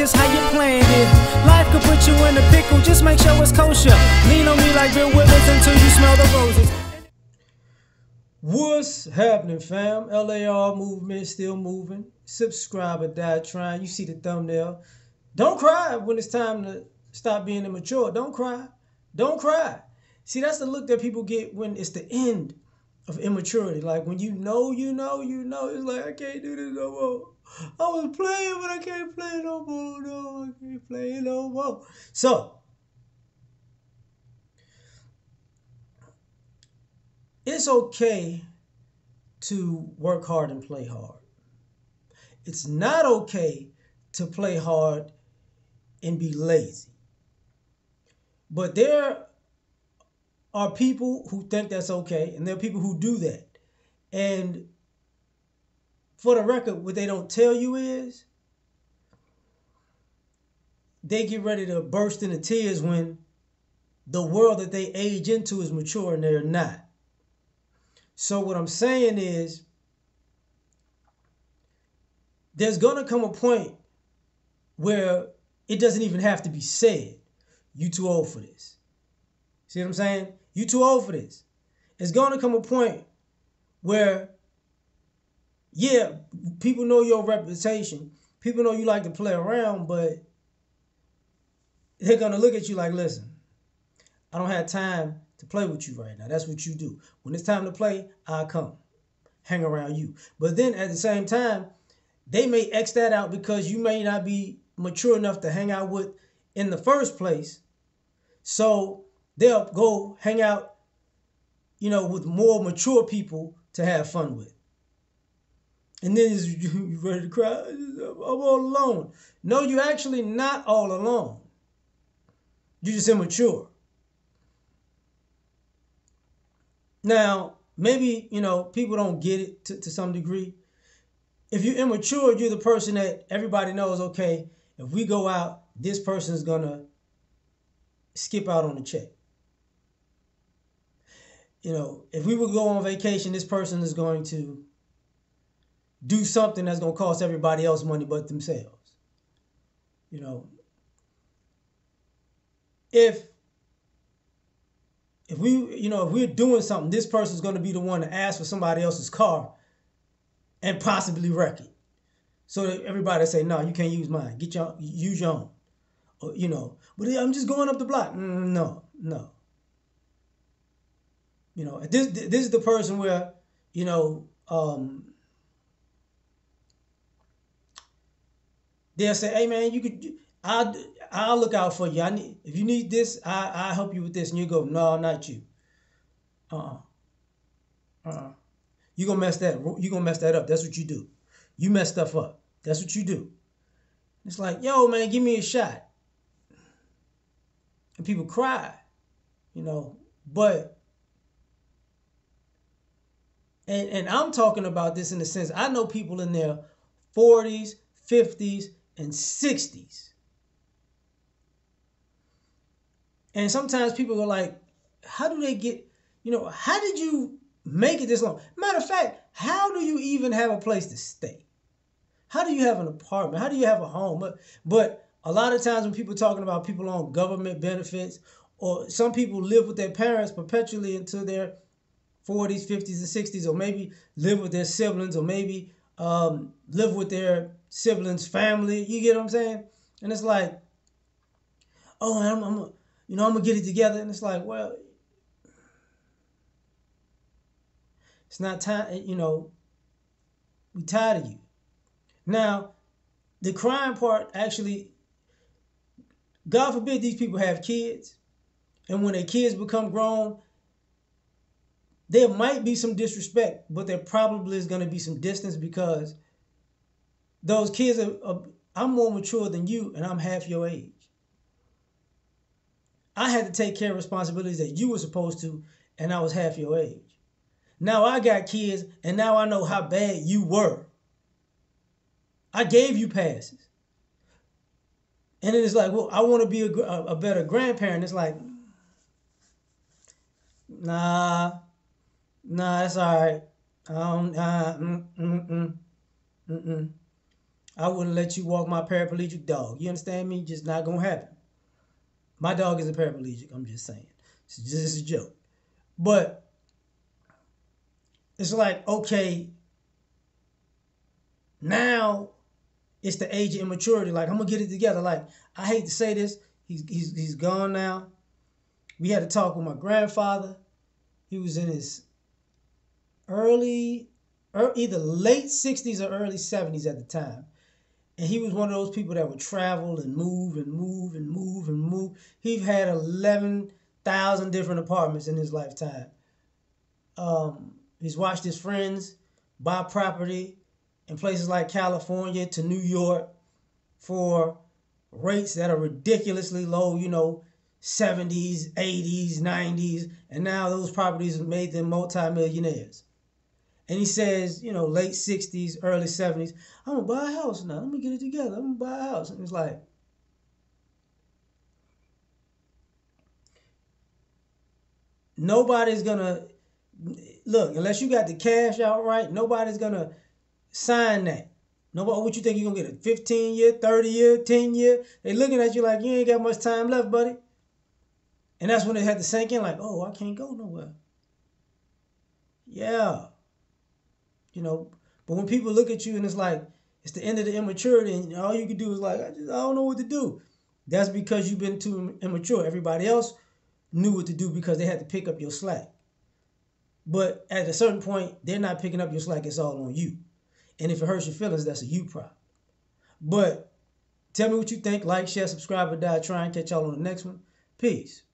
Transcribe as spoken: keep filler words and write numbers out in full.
just how you planned it. Life could put you in a pickle, just make sure it's kosher. Lean on me like Bill Withers until you smell the roses. What's happening, fam? L A R movement still moving. Subscribe or die trying. You see the thumbnail. Don't cry when it's time to stop being immature. Don't cry. Don't cry. See, that's the look that people get when it's the end of immaturity. Like when you know, you know, you know, it's like, I can't do this no more. I was playing, but I can't play no more. No, I can't play no more. So, it's okay to work hard and play hard. It's not okay to play hard and be lazy. But there are people who think that's okay, and there are people who do that. And for the record, what they don't tell you is they get ready to burst into tears when the world that they age into is mature and they're not. So what I'm saying is there's going to come a point where it doesn't even have to be said. You too old for this. See what I'm saying? You too old for this. It's going to come a point where, yeah, people know your reputation. People know you like to play around, but they're going to look at you like, listen, I don't have time to play with you right now. That's what you do. When it's time to play, I'll come hang around you. But then at the same time, they may X that out because you may not be mature enough to hang out with in the first place. So they'll go hang out, you know, with more mature people to have fun with. And then you ready to cry? I'm all alone. No, you're actually not all alone. You're just immature. Now, maybe, you know, people don't get it to, to some degree. If you're immature, you're the person that everybody knows, okay, if we go out, this person is going to skip out on the check. You know, if we would go on vacation, this person is going to do something that's going to cost everybody else money but themselves. You know, if if we, you know, if we're doing something, this person's going to be the one to ask for somebody else's car and possibly wreck it. So that everybody say, no, you can't use mine. Get your, use your own. Or, you know, but I'm just going up the block. Mm, no, no. You know, this this is the person where, you know, um, they'll say, hey man, you could, I'll, I'll look out for you. I need, if you need this, I, I'll help you with this. And you go, no, not you. Uh-uh. Uh-uh. You're going to mess that, you're going to mess that up. That's what you do. You mess stuff up. That's what you do. It's like, yo, man, give me a shot. And people cry, you know, but, and, and I'm talking about this in the sense, I know people in their forties, fifties, and sixties. And sometimes people are like, how do they get, you know, how did you make it this long? Matter of fact, how do you even have a place to stay? How do you have an apartment? How do you have a home? But, but a lot of times when people are talking about people on government benefits, or some people live with their parents perpetually until their forties, fifties, and sixties, or maybe live with their siblings, or maybe um, live with their siblings' family. You get what I'm saying? And it's like, oh, I'm, I'm you know, I'm gonna get it together. And it's like, well, it's not time. You know, we tired of you. Now, the crime part actually, God forbid these people have kids, and when their kids become grown, there might be some disrespect, but there probably is going to be some distance because those kids are, are, I'm more mature than you, and I'm half your age. I had to take care of responsibilities that you were supposed to, and I was half your age. Now I got kids, and now I know how bad you were. I gave you passes. And then it's like, well, I want to be a, a better grandparent. It's like, nah, nah, that's all right. I don't, uh, mm, mm, mm, mm, mm. I wouldn't let you walk my paraplegic dog. You understand me? Just not gonna happen. My dog is a paraplegic. I'm just saying. It's just a joke. But it's like, okay, now it's the age of immaturity. Like, I'm gonna get it together. Like, I hate to say this. He's he's he's gone now. We had to talk with my grandfather. He was in his early, or either late sixties or early seventies at the time. And he was one of those people that would travel and move and move and move and move. He had eleven thousand different apartments in his lifetime. Um, he's watched his friends buy property in places like California to New York for rates that are ridiculously low, you know, seventies, eighties, nineties. And now those properties have made them multimillionaires. And he says, you know, late sixties, early seventies, I'm going to buy a house now. Let me get it together. I'm going to buy a house. And it's like, nobody's going to, look, unless you got the cash outright, nobody's going to sign that. Nobody, what you think you're going to get, a fifteen year, thirty year, ten year? They looking at you like, you ain't got much time left, buddy. And that's when they had to sink in like, oh, I can't go nowhere. Yeah. You know, but when people look at you and it's like, it's the end of the immaturity and all you can do is like, I just, I don't know what to do. That's because you've been too immature. Everybody else knew what to do because they had to pick up your slack. But at a certain point, they're not picking up your slack. It's all on you. And if it hurts your feelings, that's a you problem. But tell me what you think. Like, share, subscribe, or die. Try and catch y'all on the next one. Peace.